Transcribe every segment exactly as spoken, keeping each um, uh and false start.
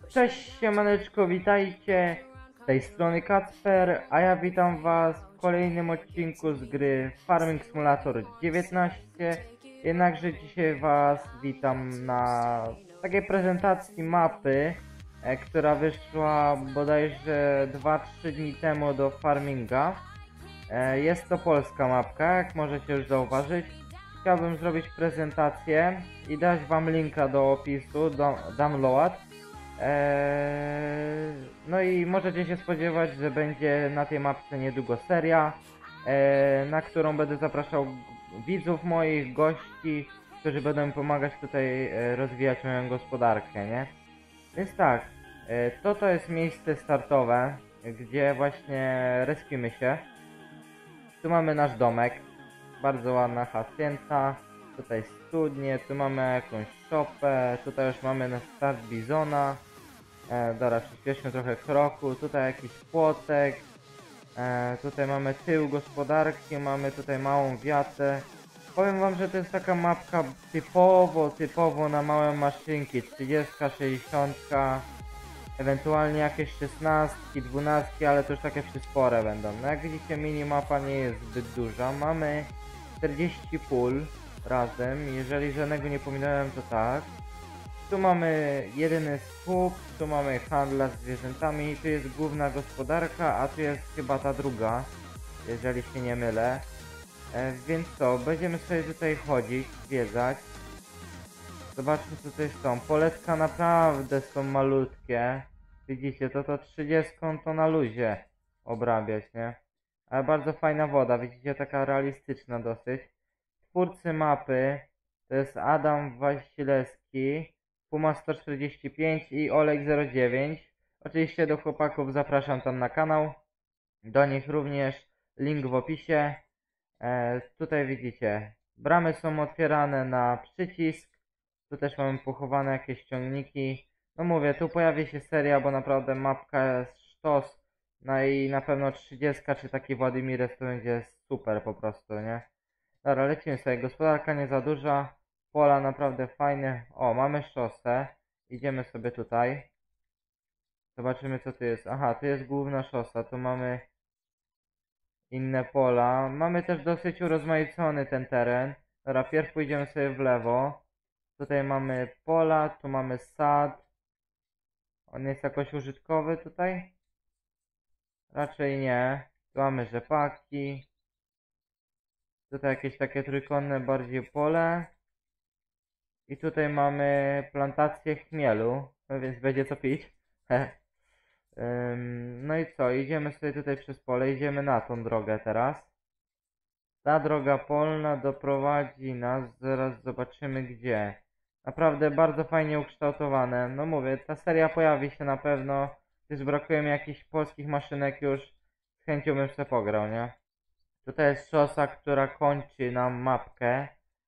Cześć siemaneczko, witajcie, z tej strony Kacper, a ja witam was w kolejnym odcinku z gry Farming Simulator dziewiętnaście. Jednakże dzisiaj was witam na takiej prezentacji mapy, e, która wyszła bodajże dwa trzy dni temu do Farminga. E, jest to polska mapka, jak możecie już zauważyć. Chciałbym zrobić prezentację i dać wam linka do opisu, do download. Eee, no i możecie się spodziewać, że będzie na tej mapce niedługo seria, eee, na którą będę zapraszał widzów moich, gości, którzy będą mi pomagać tutaj e, rozwijać moją gospodarkę, nie? Więc tak, e, to to jest miejsce startowe, gdzie właśnie respimy się. Tu mamy nasz domek, bardzo ładna hacienda, tutaj studnie, tu mamy jakąś szopę, tutaj już mamy na start bizona. E, dobra, przyspieszmy trochę kroku, tutaj jakiś płotek, e, tutaj mamy tył gospodarki, mamy tutaj małą wiatę. Powiem wam, że to jest taka mapka typowo, typowo na małe maszynki, trzydzieści, sześćdziesiąt, ewentualnie jakieś szesnaście, dwanaście, ale to już takie przyspore będą. No jak widzicie, minimapa nie jest zbyt duża, mamy czterdzieści pól razem, jeżeli żadnego nie pominąłem, to tak. Tu mamy jedyny skup, tu mamy handla z zwierzętami, tu jest główna gospodarka, a tu jest chyba ta druga, jeżeli się nie mylę. E, więc co, będziemy sobie tutaj chodzić, zwiedzać. Zobaczmy, co tutaj są. Poletka naprawdę są malutkie. Widzicie, to to trzydzieści to na luzie obrabiać, nie? Ale bardzo fajna woda, widzicie, taka realistyczna dosyć. Twórcy mapy to jest Adam Wasilewski, Puma sto czterdzieści pięć i Olek zero dziewięć. Oczywiście do chłopaków zapraszam tam na kanał. Do nich również link w opisie. E, tutaj widzicie, bramy są otwierane na przycisk. Tu też mamy pochowane jakieś ciągniki. No mówię, tu pojawi się seria, bo naprawdę mapka jest sztos. No i na pewno trzydzieści czy taki Władimires to będzie super po prostu, nie? Dobra, lecimy sobie. Gospodarka nie za duża. Pola naprawdę fajne. O, mamy szosę. Idziemy sobie tutaj. Zobaczymy, co tu jest. Aha, tu jest główna szosa. Tu mamy inne pola. Mamy też dosyć urozmaicony ten teren. Dobra, pierw pójdziemy sobie w lewo. Tutaj mamy pola, tu mamy sad. On jest jakoś użytkowy tutaj? Raczej nie. Tu mamy rzepaki. Tutaj jakieś takie trójkątne bardziej pole. I tutaj mamy plantację chmielu, no więc będzie co pić. Ym, no i co, idziemy sobie tutaj przez pole, idziemy na tą drogę teraz. Ta droga polna doprowadzi nas, zaraz zobaczymy gdzie. Naprawdę bardzo fajnie ukształtowane. No mówię, ta seria pojawi się na pewno. Gdyż brakuje mi jakichś polskich maszynek już. Z chęcią bym sobie pograł, nie? Tutaj jest szosa, która kończy nam mapkę.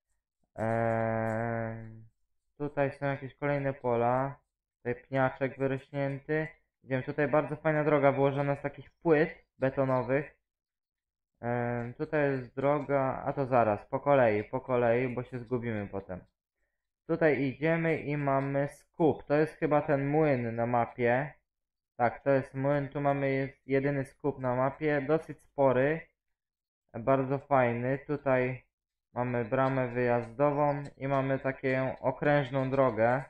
Eee, tutaj są jakieś kolejne pola. Tutaj pniaczek wyrośnięty. Idziemy, tutaj bardzo fajna droga wyłożona z takich płyt betonowych. Eee, tutaj jest droga, a to zaraz, po kolei, po kolei, bo się zgubimy potem. Tutaj idziemy i mamy skup. To jest chyba ten młyn na mapie. Tak, to jest młyn, tu mamy jest jedyny skup na mapie, dosyć spory. Bardzo fajny. Tutaj mamy bramę wyjazdową i mamy taką okrężną drogę.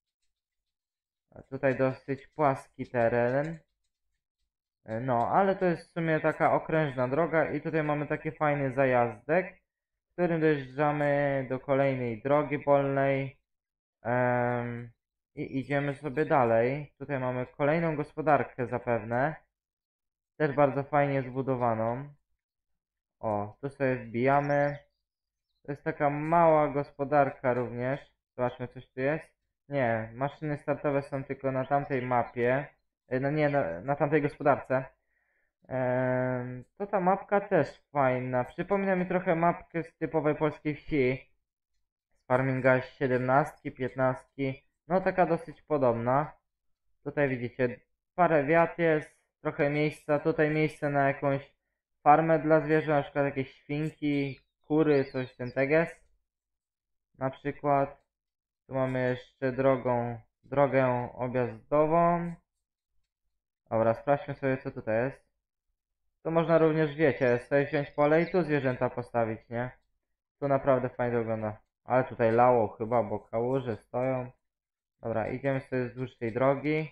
A tutaj dosyć płaski teren. No, ale to jest w sumie taka okrężna droga i tutaj mamy taki fajny zajazdek, w którym dojeżdżamy do kolejnej drogi polnej. Um, I idziemy sobie dalej. Tutaj mamy kolejną gospodarkę zapewne. Też bardzo fajnie zbudowaną. O, tu sobie wbijamy. To jest taka mała gospodarka również. Zobaczmy, coś tu jest. Nie, maszyny startowe są tylko na tamtej mapie. E, No nie, na, na tamtej gospodarce. Ehm, to ta mapka też fajna. Przypomina mi trochę mapkę z typowej polskiej wsi. Z Farminga siedemnaście, piętnaście. No taka dosyć podobna. Tutaj widzicie, parę wiat jest, trochę miejsca. Tutaj miejsce na jakąś farmę dla zwierząt, na przykład jakieś świnki, kury, coś ten teges. Na przykład. Tu mamy jeszcze drogą drogę objazdową. Dobra, sprawdźmy sobie, co tutaj jest. Tu można również, wiecie, sobie wziąć pole i tu zwierzęta postawić, nie? Tu naprawdę fajnie wygląda. Ale tutaj lało chyba, bo kałuże stoją. Dobra, idziemy sobie wzdłuż tej drogi.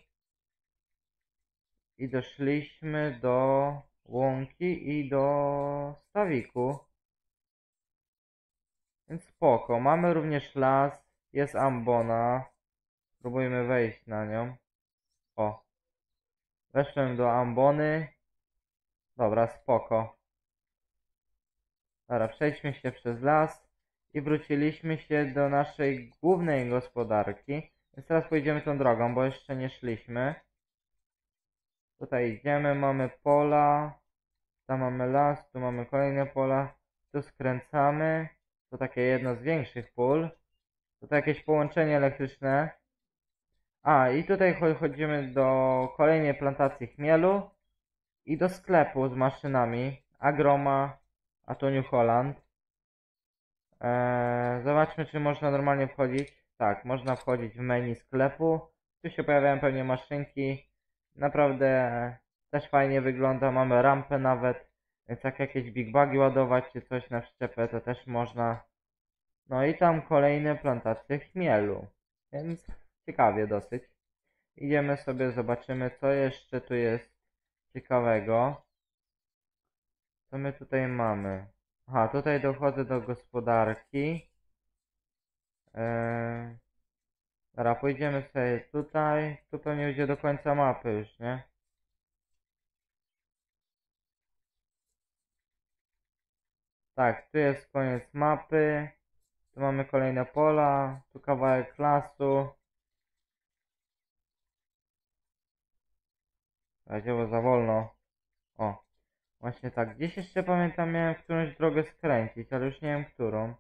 I doszliśmy do łąki i do stawiku. Więc spoko. Mamy również las. Jest ambona. Spróbujmy wejść na nią. O. Weszłem do ambony. Dobra, spoko. Dobra, przejdźmy się przez las. I wróciliśmy się do naszej głównej gospodarki. Więc teraz pójdziemy tą drogą, bo jeszcze nie szliśmy. Tutaj idziemy, mamy pola. Tam mamy las, tu mamy kolejne pola. Tu skręcamy. To takie jedno z większych pól. Tutaj jakieś połączenie elektryczne. A, i tutaj chodzimy do kolejnej plantacji chmielu. I do sklepu z maszynami. Agroma, a to New Holland. Eee, zobaczmy, czy można normalnie wchodzić. Tak, można wchodzić w menu sklepu. Tu się pojawiają pewnie maszynki. Naprawdę też fajnie wygląda. Mamy rampę nawet. Więc jak jakieś big bagi ładować czy coś na przyczepę, to też można. No i tam kolejne plantacje chmielu. Więc ciekawie dosyć. Idziemy sobie, zobaczymy, co jeszcze tu jest ciekawego. Co my tutaj mamy? Aha, tutaj dochodzę do gospodarki. Eee, dobra, pójdziemy sobie tutaj. Tu pewnie będzie do końca mapy już, nie? Tak, tu jest koniec mapy. Tu mamy kolejne pola. Tu kawałek lasu. Radziło za wolno. O, właśnie tak. Gdzieś jeszcze pamiętam, miałem którąś drogę skręcić, ale już nie wiem którą.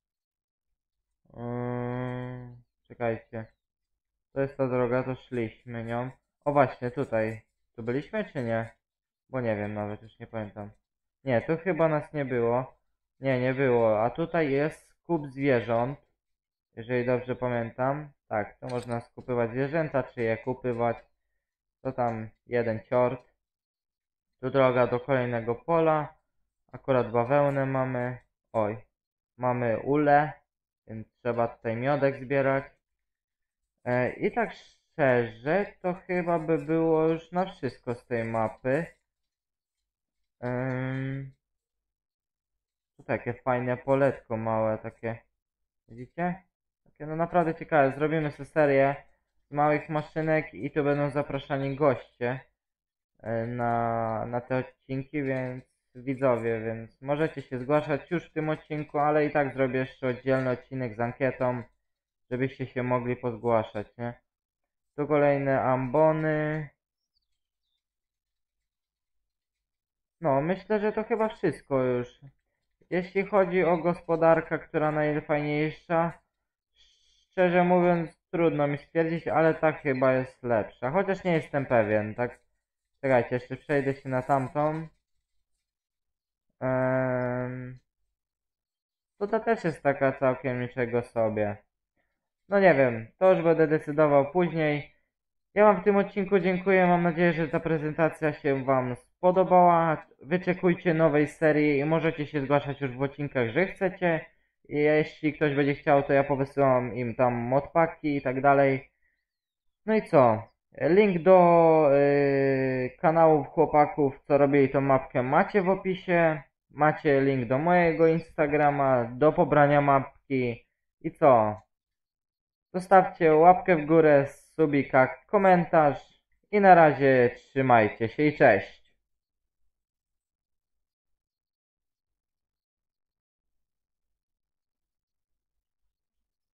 Yy, czekajcie. To jest ta droga, to szliśmy nią. O właśnie, tutaj. Tu byliśmy czy nie? Bo nie wiem nawet, już nie pamiętam. Nie, tu chyba nas nie było. Nie, nie było. A tutaj jest skup zwierząt. Jeżeli dobrze pamiętam. Tak, tu można skupywać zwierzęta, czy je kupywać. To tam jeden ciort. Tu droga do kolejnego pola. Akurat bawełnę mamy. Oj. Mamy ule. Więc trzeba tutaj miodek zbierać. E, I tak szczerze, to chyba by było już na wszystko z tej mapy. Ym... Tu takie fajne poletko małe, takie. Widzicie? Takie no naprawdę ciekawe. Zrobimy sobie serię z małych maszynek i tu będą zapraszani goście y, na, na te odcinki, więc widzowie, więc możecie się zgłaszać już w tym odcinku, ale i tak zrobię jeszcze oddzielny odcinek z ankietą, żebyście się mogli pozgłaszać, nie? Tu kolejne ambony. No, myślę, że to chyba wszystko już. Jeśli chodzi o gospodarkę, która najfajniejsza, szczerze mówiąc trudno mi stwierdzić, ale ta chyba jest lepsza. Chociaż nie jestem pewien, tak? Czekajcie, jeszcze przejdę się na tamtą. Ehm... To ta też jest taka całkiem niczego sobie. No nie wiem, to już będę decydował później. Ja wam w tym odcinku dziękuję, mam nadzieję, że ta prezentacja się wam spodobała. Wyczekujcie nowej serii i możecie się zgłaszać już w odcinkach, że chcecie. I jeśli ktoś będzie chciał, to ja powysyłam im tam modpaki i tak dalej. No i co? Link do yy, kanałów chłopaków, co robili tą mapkę, macie w opisie. Macie link do mojego Instagrama, do pobrania mapki. I co? Zostawcie łapkę w górę, subika, komentarz i na razie trzymajcie się i cześć.